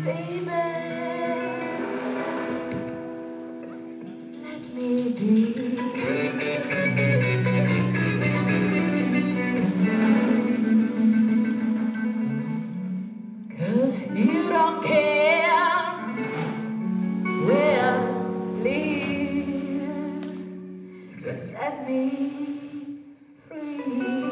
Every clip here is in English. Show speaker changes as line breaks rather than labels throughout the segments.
Baby, let me be. 'Cause you don't care. Well, please set me free.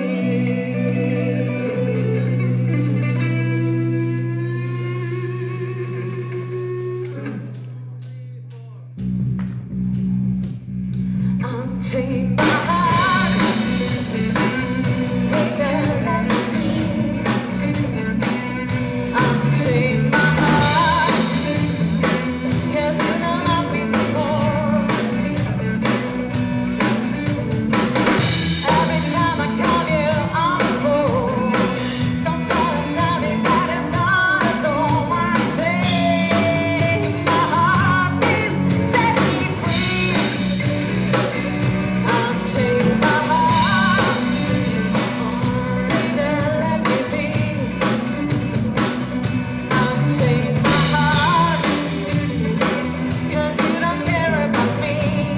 Take my heart, baby, let me be. Take my heart, 'cause you don't love me before. Every time I call you on the phone, sometimes tell me that I'm not alone. Take my heart, please set me free. Take my heart, baby, let me be. Take my heart, 'cause you don't care about me.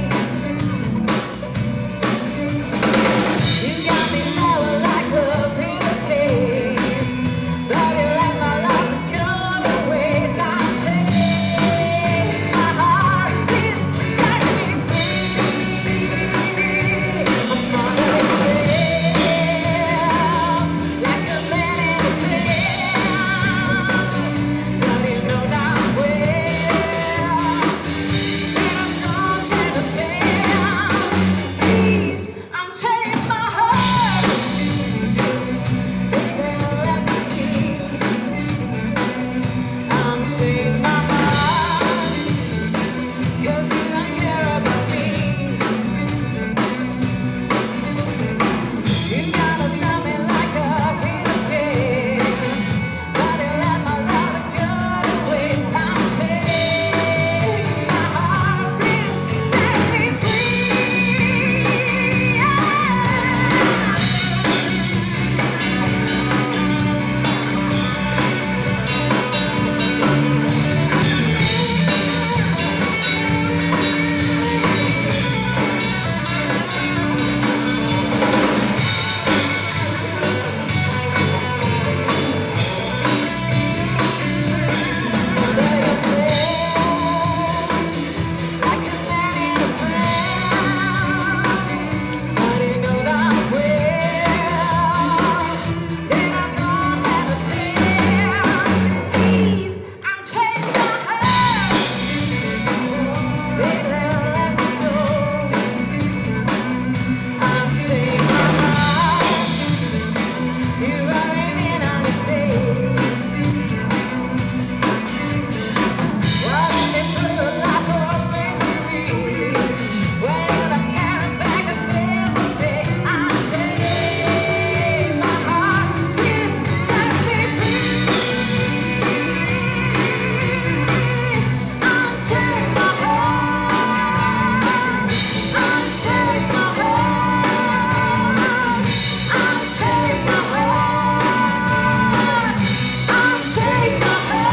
You got me smelling like a pillowcase, but you let my love cut away. So take my heart, please set me free. I'm gonna like a man in a trance, but you know that well. Please, take my heart, baby, let me be. Take my heart, 'cause you don't care about me. You gotta tell me like a pillowcase, but you let my love cut away. Take my heart, please set me free. Under your spell, like a man in a trance, but you know that well. Then I cross and I tear. Please, take my heart, baby, let me go. Take my heart, you're running out of days. Well, they put a lot of misery when I carry back the fears of me. Take my heart, please set me free. Take my heart, take my heart, take my heart, take my heart.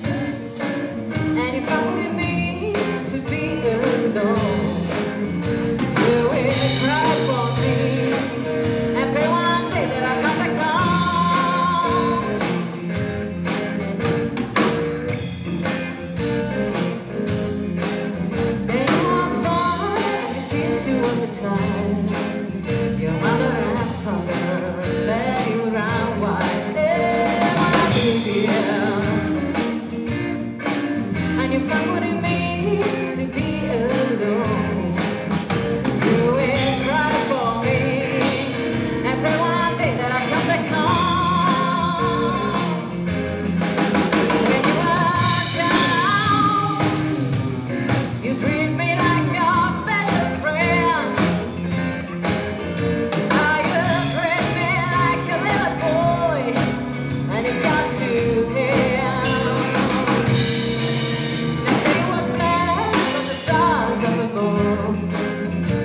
And if only me to be alone.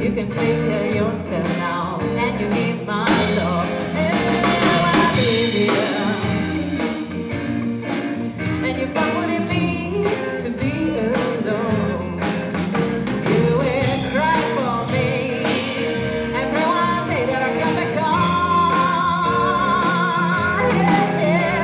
you can take care of yourself now, and you need my love. And when I leave here, and you find what it means to be alone, you will cry for me, and pray one day that I come back home. Yeah, yeah.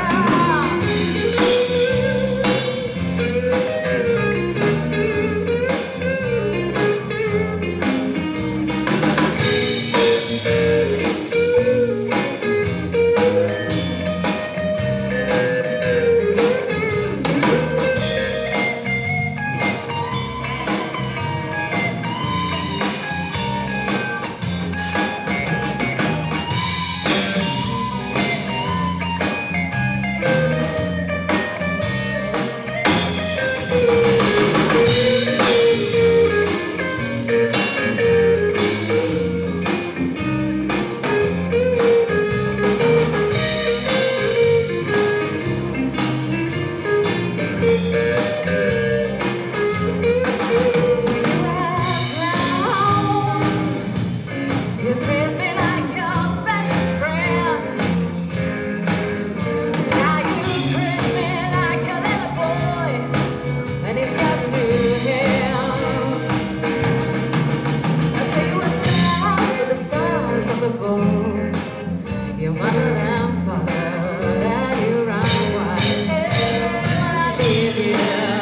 Your mother and father, that you run wild. When I leave here,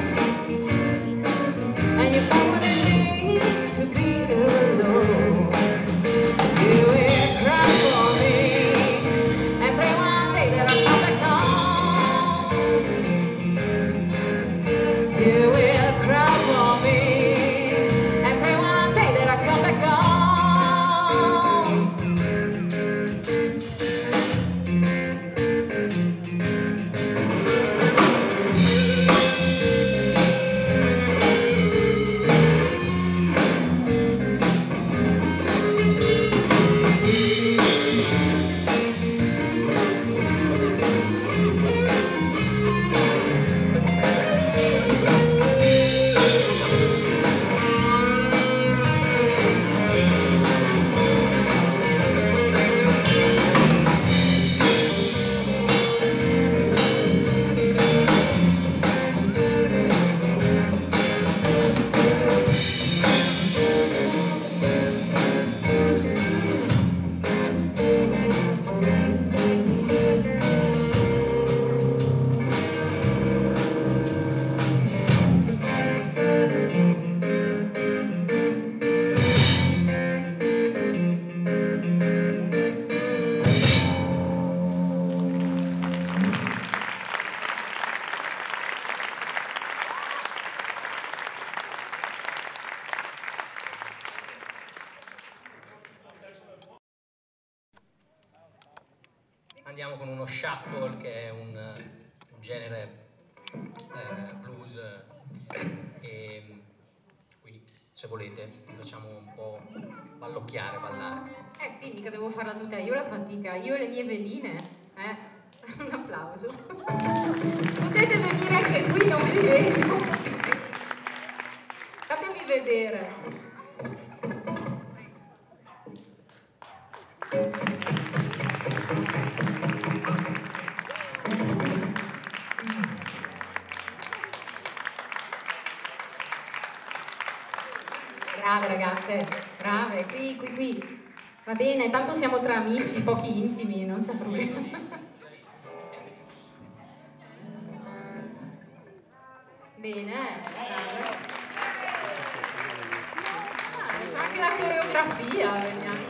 and you find what it means to be alone, you will cry for me, and pray one day that I'll come back home. You will cry for me, and pray one day that I'll come back home.
Andiamo con uno shuffle, che è un genere blues, e qui, se volete, vi facciamo un po' ballocchiare, ballare.
Eh sì, mica devo farla tutta io la fatica, io e le mie veline, Un applauso. Potete venire anche qui, non vi vedo. Fatemi vedere. Brave ragazze, brave, qui. Va bene, tanto siamo tra amici, pochi intimi, non c'è problema. Bene, brave. C'è anche la coreografia, vediamo.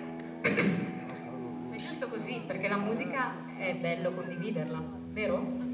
È giusto così, perché la musica è bello condividerla, vero?